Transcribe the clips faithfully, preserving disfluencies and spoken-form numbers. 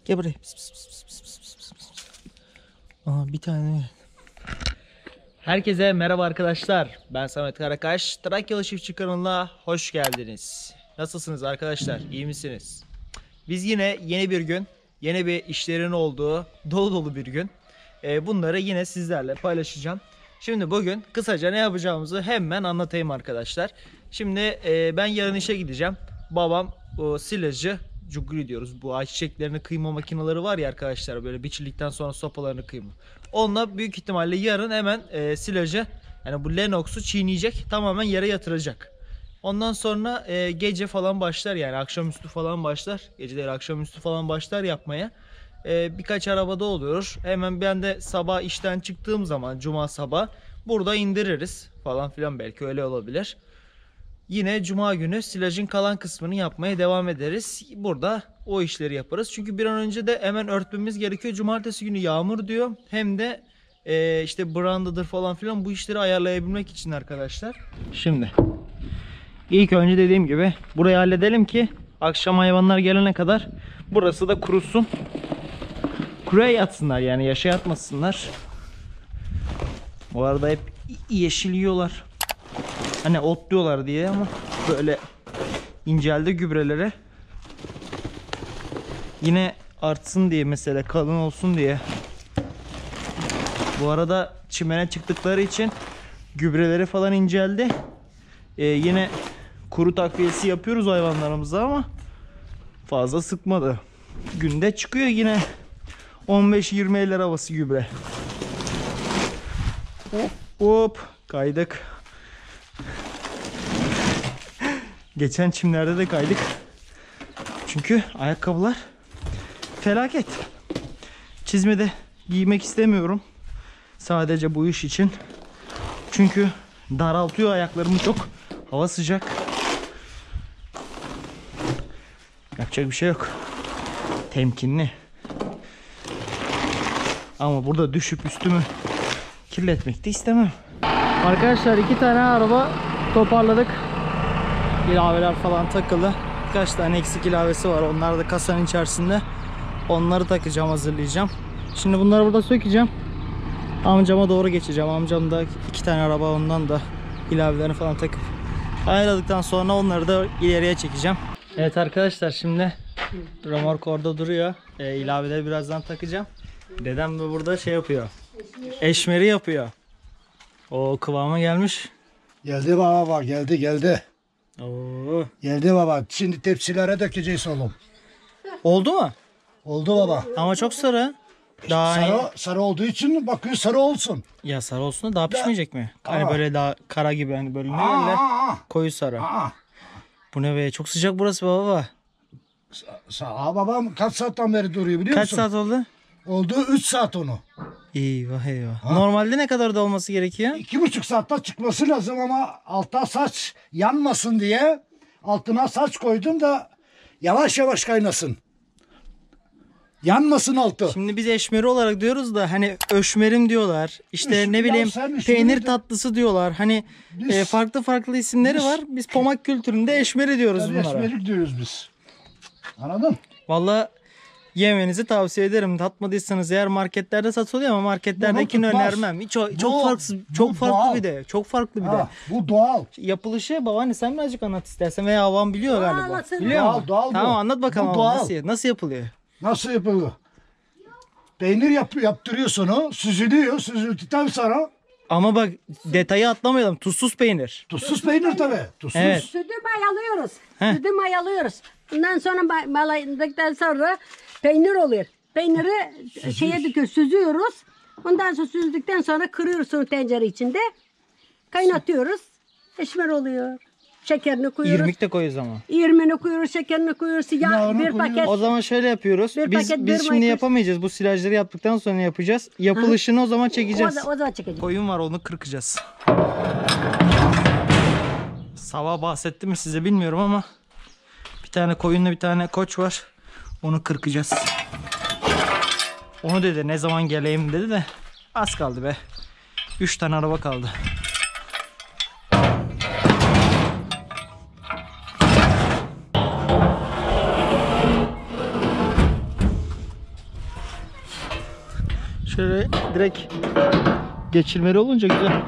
Gel buraya. Pıs, pıs, pıs, pıs, pıs, pıs, pıs. Aa, bir tane. Herkese merhaba arkadaşlar. Ben Samet Karakaş. Trakyalı Çiftçi kanalına hoş geldiniz. Nasılsınız arkadaşlar? İyi misiniz? Biz yine yeni bir gün, yeni bir işlerin olduğu dolu dolu bir gün. Bunları yine sizlerle paylaşacağım. Şimdi bugün kısaca ne yapacağımızı hemen anlatayım arkadaşlar. Şimdi ben yarın işe gideceğim. Babam o silajı, cugri diyoruz. Bu ayçiçeklerini kıyma makineleri var ya arkadaşlar, böyle biçildikten sonra sopalarını kıyma. Onunla büyük ihtimalle yarın hemen e, silajı, yani bu Lennox'u çiğneyecek, tamamen yere yatıracak. Ondan sonra e, gece falan başlar, yani akşamüstü falan başlar. Gece değil, akşamüstü falan başlar yapmaya. E, birkaç arabada oluyor. Hemen ben de sabah işten çıktığım zaman, cuma sabah burada indiririz falan filan, belki öyle olabilir. Yine cuma günü silajın kalan kısmını yapmaya devam ederiz. Burada o işleri yaparız. Çünkü bir an önce de hemen örtmemiz gerekiyor. Cumartesi günü yağmur diyor. Hem de e, işte brandadır falan filan, bu işleri ayarlayabilmek için arkadaşlar. Şimdi ilk önce dediğim gibi burayı halledelim ki akşam hayvanlar gelene kadar burası da kurusun. Kuruya yatsınlar, yani yaşa yatmasınlar. Bu arada hep yeşil yiyorlar. Hani otluyorlar diye, ama böyle inceldi gübrelere. Yine artsın diye, mesela kalın olsun diye. Bu arada çimene çıktıkları için gübreleri falan inceldi. Ee, yine kuru takviyesi yapıyoruz hayvanlarımıza ama fazla sıkmadı. Günde çıkıyor yine on beş yirmi eller havası gübre. Hop hop kaydık. Geçen çimlerde de kaydık. Çünkü ayakkabılar felaket. Çizme de giymek istemiyorum. Sadece bu iş için. Çünkü daraltıyor ayaklarımı çok. Hava sıcak. Yapacak bir şey yok. Temkinli. Ama burada düşüp üstümü kirletmek de istemem. Arkadaşlar iki tane araba toparladık. İlaveler falan takılı. Birkaç tane eksik ilavesi var. Onlar da kasanın içerisinde. Onları takacağım, hazırlayacağım. Şimdi bunları burada sökeceğim. Amcama doğru geçeceğim. Amcam da iki tane araba, ondan da ilavelerini falan takıp ayarladıktan sonra onları da ileriye çekeceğim. Evet arkadaşlar, şimdi remork orada duruyor. E, ilaveleri birazdan takacağım. Dedem de burada şey yapıyor. Eşmeri yapıyor. O kıvama gelmiş. Geldi baba, bak geldi geldi. Oo. Geldi baba. Şimdi tepsilere dökeceğiz oğlum. Oldu mu? Oldu baba. Ama çok sarı. Daha sarı, iyi. sarı olduğu için bakıyor sarı olsun. Ya sarı olsun da daha pişmeyecek mi? Hani Aa. böyle daha kara gibi, hani böyle ne Aa, derler? aa. Koyu sarı. Aa. Bu ne be? Çok sıcak burası baba. Aa, babam kaç saatten beri duruyor biliyor Kaç musun? saat oldu? Oldu üç saat onu. Eyvah eyvah. Ha. Normalde ne kadar da olması gerekiyor? iki buçuk saatte çıkması lazım ama altta saç yanmasın diye altına saç koydum da yavaş yavaş kaynasın. Yanmasın altı. Şimdi biz eşmeri olarak diyoruz da hani öşmerim diyorlar. İşte Üş- ne ya bileyim sen üşmeri peynir de- tatlısı diyorlar. Hani Biz- e, farklı farklı isimleri biz- var. Biz pomak kültüründe eşmeri diyoruz Tabii bunlara. esmerik diyoruz biz. Anladın? Vallahi yemenizi tavsiye ederim. Tatmadıysanız eğer, marketlerde satılıyor ama marketlerdekini Bunu tutmaz. önermem. Hiç, çok Bu- farksız, çok bu farklı doğal. bir de. Çok farklı bir de. Ha, bu doğal. Yapılışı babaanne sen birazcık anlat istersen, veya havan biliyor galiba. anlatsın. Biliyor Doğal, musun? doğal bu. Tamam, anlat bakalım Bu ama doğal. nasıl, nasıl yapılıyor? Nasıl yapılıyor? Peynir yap, yaptırıyorsun o. Süzülüyor. Süzüldükten sonra Ama bak, detayı atlamayalım. Tuzsuz peynir. tuzsuz peynir tabii. Tuzsuz. Evet. Sütü mayalıyoruz. Heh. Sütü mayalıyoruz. Ondan sonra may- mayaladıktan sonra peynir oluyor. Peyniri şeye döküyoruz, süzüyoruz. Ondan sonra süzdükten sonra kırıyoruz onu tencere içinde. Kaynatıyoruz. Eşmer oluyor. Şekerini koyuyoruz. İrmik de koyuyoruz ama. İrmini koyuyoruz, şekerini koyuyoruz. Ya Yağını bir koyuyoruz. paket. O zaman şöyle yapıyoruz. Bir Biz paket biz bir şimdi maykoz. yapamayacağız. Bu silajları yaptıktan sonra yapacağız. Yapılışını o zaman O, çekeceğiz. da- o zaman çekeceğiz. Koyun var, onu kırkacağız. Sabah bahsettim mi size bilmiyorum ama bir tane koyunla bir tane koç var. Onu kırkacağız. Onu dedi, ne zaman geleyim dedi de az kaldı be. Üç tane araba kaldı. direkt geçirmeli olunca güzel.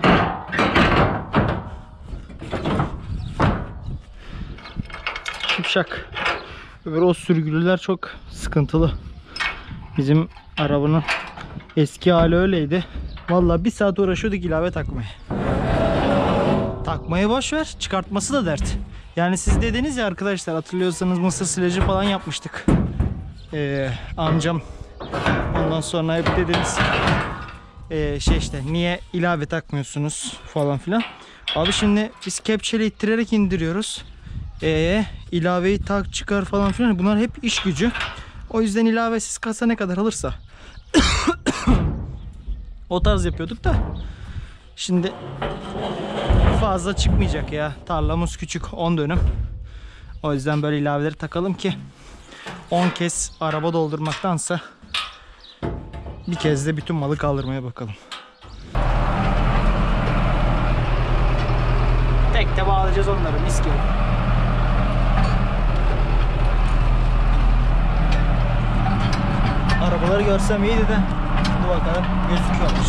Şipşak. Öbür o sürgülüler çok sıkıntılı. Bizim arabanın eski hali öyleydi. Vallahi bir saat uğraşıyorduk ilave takmaya. Takmayı boş ver, çıkartması da dert. Yani siz dediniz ya arkadaşlar, hatırlıyorsanız mısır silajı falan yapmıştık. Ee, amcam ondan sonra hep dediniz ee, şey işte niye ilave takmıyorsunuz falan filan. Abi şimdi biz kepçeyle ittirerek indiriyoruz. Ee, ilaveyi tak çıkar falan filan, bunlar hep iş gücü. O yüzden ilavesiz kasa ne kadar alırsa o tarz yapıyorduk da şimdi fazla çıkmayacak ya. Tarlamız küçük, on dönüm. O yüzden böyle ilaveleri takalım ki on kez araba doldurmaktansa bir kez de bütün malı kaldırmaya bakalım. Tek de bağlayacağız onları mis gibi. Arabaları görsem iyiydi de dur bakalım, gözüküyormuş.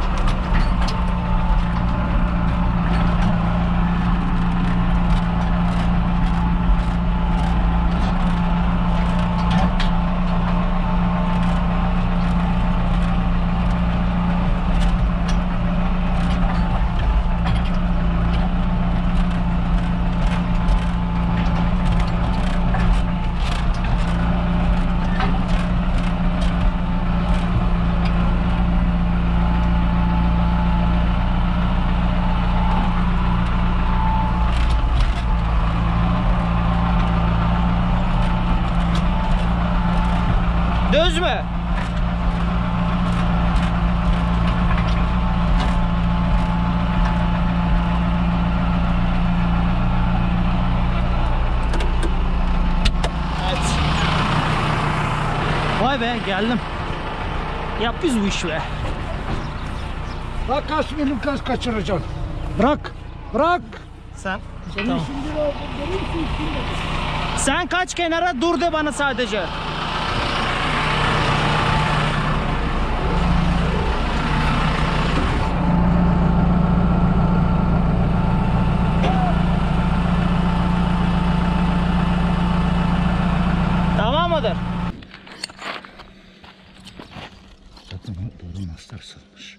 Düz mü? Evet. Vay be, geldim. Yap biz bu işi be. Bak kaç milim gaz kaçıracaksın. Bırak. Bırak. Sen Senin tamam. şimdi oldu. Benim için şimdi. Sen kaç kenara dur de bana sadece. Tamam mıdır? Zaten doğru mastar sılmış.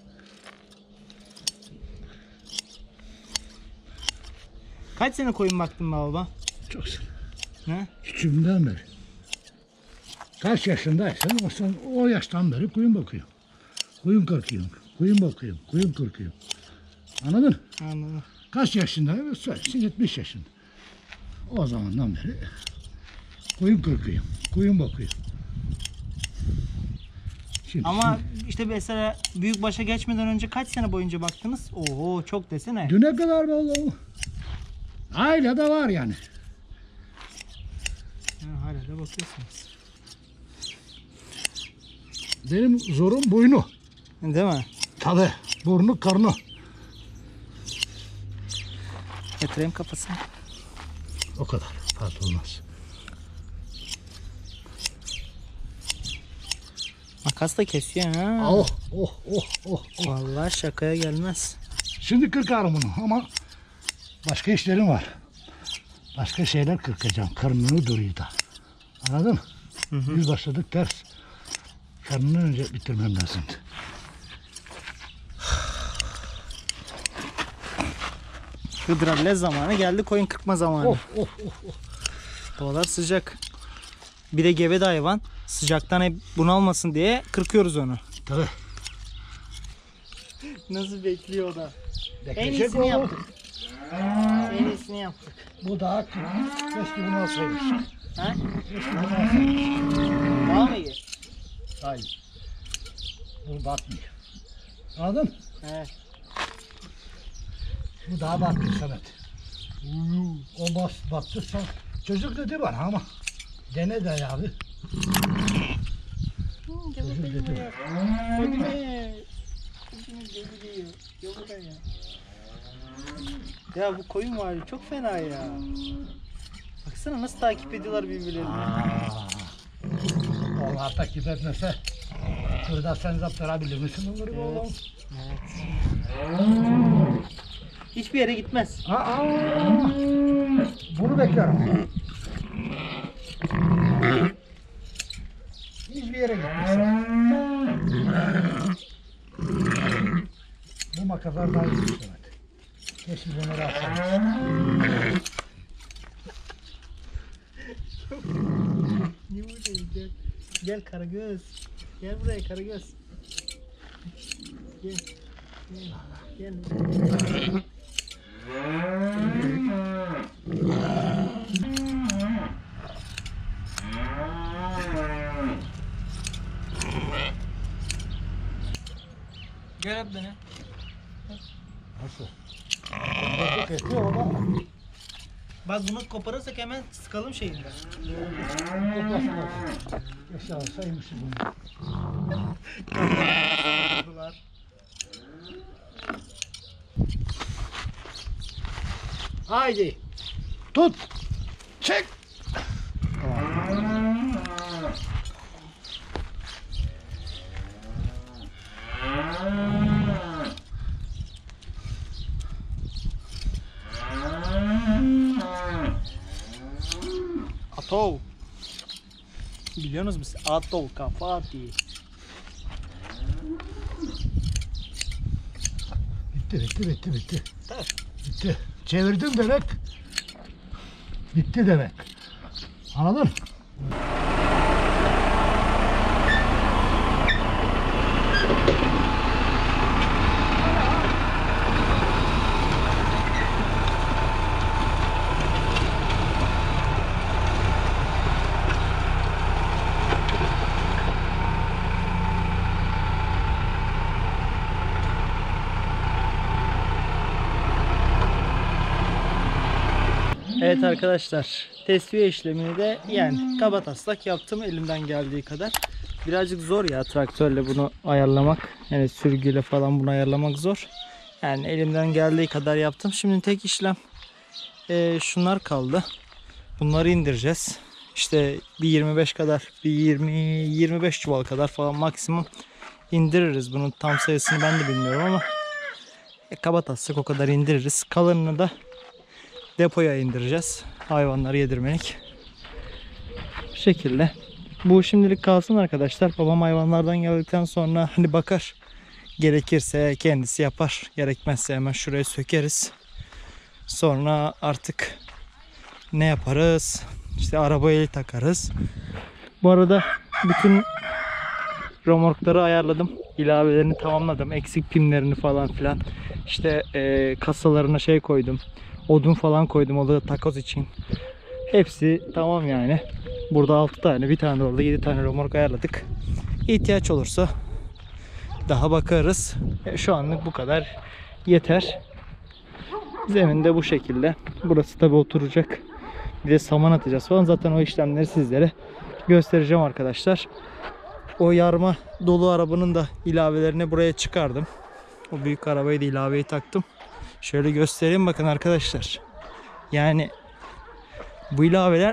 Kaç sene koyun baktın be baba? Çok sene. Ne? Küçüğümden beri. Kaç yaşındaysan o, sen, o yaştan beri kuyum bakıyorum. Kuyum kırkıyorum. Kuyum bakıyorum. Kuyum kırkıyorum. Anladın? Anladım. Kaç yaşındayım? Söylesin yetmiş yaşında. O zamandan beri kuyum kırkıyorum. Kuyum bakıyorum. Şimdi, Ama şimdi, işte mesela büyükbaşa geçmeden önce kaç sene boyunca baktınız? Oho çok desene. düne kadar vallahi. Aile de var yani. Ha, hala da bakıyorsunuz. Benim zorum boynu. Değil mi? Tabii. Burnu, karnı. Yatırayım kafasını. O kadar. Fark olmaz. Makas da kesiyor ha. Oh, oh, oh, oh, oh. Vallahi şakaya gelmez. Şimdi kırkarım bunu ama başka işlerim var. Başka şeyler kırkacağım. Karnını duruyor da. Anladın mı? Hı hı. Biz başladık ters. Karnını önce bitirmem lazımdı. Hıdralle zamanı geldi, koyun kırpma zamanı. Of, of, of, of. Havalar sıcak. Bir de gebe de hayvan. Sıcaktan hep bunalmasın diye kırkıyoruz onu. Tabii. Nasıl bekliyor o da? En Bekleyecek iyisini o. yaptık. En iyisini yaptık. Bu daha kırmızı. Keşke bunu alsaymış. Ha? Keşke bunu alsaymış. Daha mı iyi? Hayır. Bu batmıyor. Anladın mı? Evet. Bu daha battı Samet. O bas, battı. Sen, çocuk dedi bana ama. Dene de abi. Çocuk dedi. Ya bu koyun var ya çok fena ya. Baksana nasıl takip ediyorlar birbirlerini. Aa, onlar takip etmese Burada sen zaptarabilir misin bunları Evet. oğlum? Evet. Hiçbir yere gitmez. Aa, bunu beklerim. Hiçbir yere gitmez. Bu makaslar daha iyi evet. Kesin bunları alsın. Niye buradayım? Gel. Gel Karagöz. Gel buraya Karagöz. Gel. Gel. Gel. Gel abi dene. Nasıl? Bozuk eti o da. Bak bunu koparırsak hemen sıkalım şeyinden. Yaşa saymışız bunu. Haydi. Tut. Çek. Atol. Biliyorsunuz mu siz? Atol kafati. Bitti bitti bitti bitti. Tamam. Bitti. Çevirdim demek. Bitti demek. Anladın? Evet arkadaşlar, tesviye işlemini de yani kabataslak yaptım elimden geldiği kadar. Birazcık zor ya traktörle bunu ayarlamak. Yani sürgüyle falan bunu ayarlamak zor. Yani elimden geldiği kadar yaptım. Şimdi tek işlem e, şunlar kaldı. Bunları indireceğiz. İşte bir yirmi beş kadar, bir yirmi yirmi beş çuval kadar falan maksimum indiririz. Bunun tam sayısını ben de bilmiyorum ama e, kabataslak o kadar indiririz. Kalanını da depoya indireceğiz. Hayvanları yedirmelik. Bu şekilde. Bu şimdilik kalsın arkadaşlar. Babam hayvanlardan geldikten sonra hani bakar. Gerekirse kendisi yapar. Gerekmezse hemen şuraya sökeriz. Sonra artık ne yaparız? İşte arabaya takarız. Bu arada bütün remorkları ayarladım. İlavelerini tamamladım. Eksik pimlerini falan filan. İşte e, kasalarına şey koydum. Odun falan koydum o da takoz için. Hepsi tamam yani. Burada altı tane, bir tane orada yedi tane remork ayarladık. İhtiyaç olursa daha bakarız. E, şu anlık bu kadar yeter. Zemin de bu şekilde. Burası tabi oturacak. Bir de saman atacağız falan. Zaten o işlemleri sizlere göstereceğim arkadaşlar. O yarma dolu arabanın da ilavelerini buraya çıkardım. O büyük arabayı da ilaveyi taktım. Şöyle göstereyim bakın arkadaşlar. Yani bu ilaveler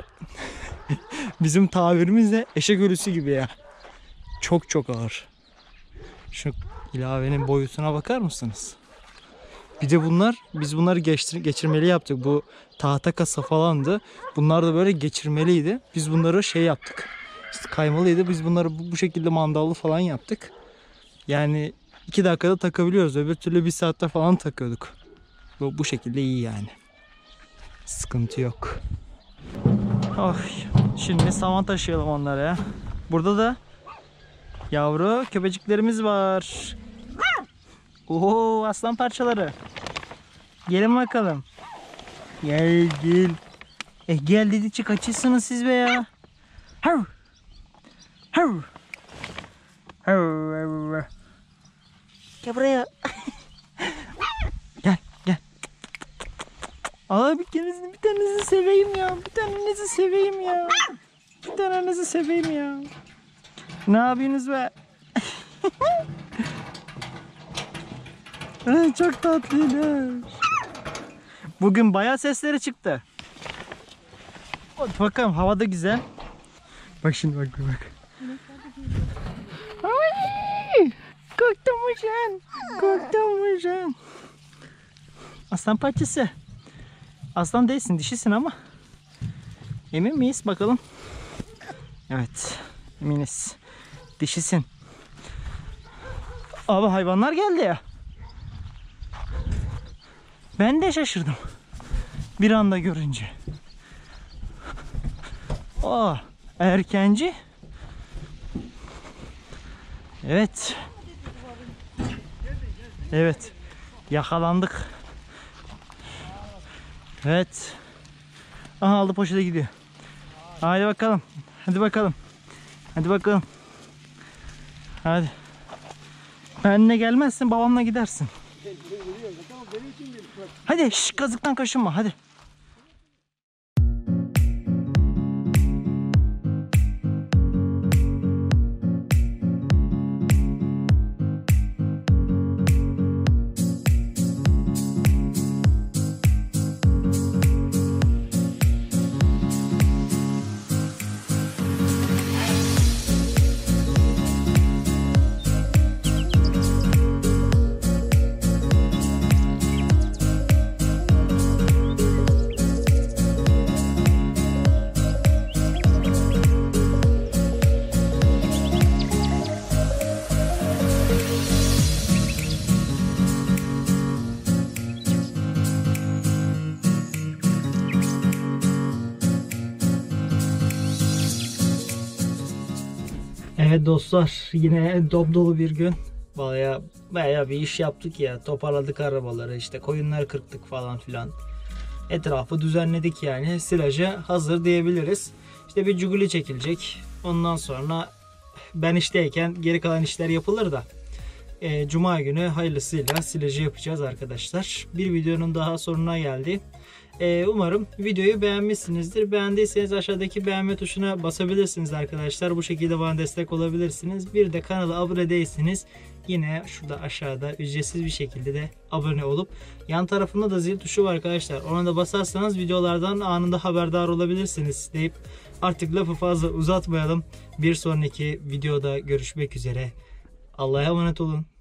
bizim tabirimizle eşek ölüsü gibi ya. Çok çok ağır. Şu ilavenin boyutuna bakar mısınız? Bir de bunlar, biz bunları geçtir, geçirmeli yaptık. Bu tahta kasa falandı. Bunlar da böyle geçirmeliydi. Biz bunları şey yaptık. İşte kaymalıydı. Biz bunları bu, bu şekilde mandallı falan yaptık. Yani iki dakikada takabiliyoruz. Öbür türlü bir saatte falan takıyorduk. Bu, bu şekilde iyi yani. Sıkıntı yok. Oh, şimdi saman taşıyalım onlara ya. Burada da yavru köpeciklerimiz var. Oo, aslan parçaları. Gelin bakalım. Gel gel. E gel dedikçe kaçırsınız siz be ya. Hav. Hav. Hav. Gel buraya. Gel gel. Aa bir tanesini bir tanenizi seveyim ya. Bir tanenizi seveyim ya. Bir tanenizi seveyim ya. Ne yapıyorsunuz be? Ay, çok tatlıydı. Bugün bayağı sesleri çıktı. Hadi bakalım, hava da güzel. Bak şimdi bak bak. Ay. Mujan. Korktum Mujan. Aslan parçası. Aslan değilsin, dişisin ama. Emin miyiz? Bakalım. Evet. Eminiz. Dişisin. Abi hayvanlar geldi ya. Ben de şaşırdım. Bir anda görünce. Aa, erkenci. Evet. Evet. Yakalandık. Evet. Aha, aldı poşete gidiyor. Hadi bakalım. Hadi bakalım. Hadi bakalım. Hadi. Benle gelmezsin, babamla gidersin. Hadi şş, kazıktan kaşınma hadi. Evet dostlar, yine dop dolu bir gün. Baya baya bir iş yaptık ya. Toparladık arabaları, işte koyunları kırptık falan filan. Etrafı düzenledik yani. Silaja hazır diyebiliriz. İşte bir cuguli çekilecek. Ondan sonra ben işteyken geri kalan işler yapılır da. E, Cuma günü hayırlısıyla silajı yapacağız arkadaşlar. Bir videonun daha sonuna geldi. Ee, umarım videoyu beğenmişsinizdir. Beğendiyseniz aşağıdaki beğenme tuşuna basabilirsiniz arkadaşlar. Bu şekilde bana destek olabilirsiniz. Bir de kanala abone değilseniz yine şurada aşağıda ücretsiz bir şekilde de abone olup yan tarafında da zil tuşu var arkadaşlar. Ona da basarsanız videolardan anında haberdar olabilirsiniz deyip artık lafı fazla uzatmayalım. Bir sonraki videoda görüşmek üzere. Allah'a emanet olun.